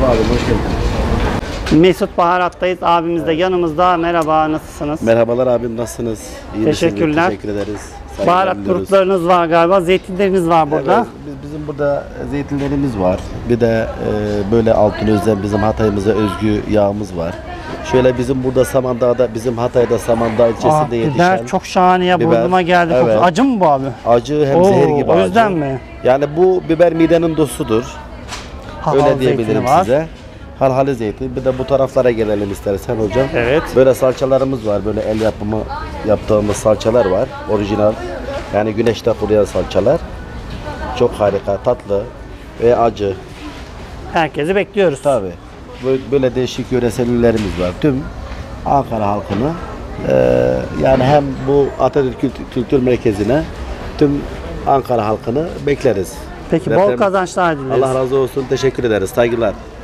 abi, hoş geldin. Mesut Baharat'tayız. Abimiz de yanımızda. Merhaba, nasılsınız? Merhabalar abim, nasılsınız? İyi Teşekkürler. misiniz? Teşekkür ederiz. Saygılar Baharat diliyoruz. gruplarınız var galiba. Zeytinleriniz var burada. Evet, bizim burada zeytinlerimiz var. Bir de böyle Altınöz'den bizim Hatay'ımıza özgü yağımız var. Şöyle bizim burada Samandağ'da, bizim Hatay'da Samandağ ilçesinde yetişen Biber çok şahane ya. biber. Burnuma geldi. Evet. Kokusu. Acı mı bu abi? acı hem Oo, zehir gibi o acı. yüzden mi? Yani bu biber midenin dostudur. Halhal Öyle diyebilirim zeytini var. size. Halhali zeytin. Bir de bu taraflara gelelim istersen hocam. Evet. Böyle salçalarımız var. Böyle el yapımı yaptığımız salçalar var. Orijinal. Yani güneşte kuruyan salçalar. Çok harika, tatlı ve acı. Herkesi bekliyoruz. Tabii. Böyle değişik yöresel ürünlerimiz var. Tüm Ankara halkını yani hem bu Atatürk Kültür Merkezi'ne tüm Ankara halkını bekleriz. Peki bol kazançlar dileriz. Allah razı olsun. Teşekkür ederiz. Saygılar.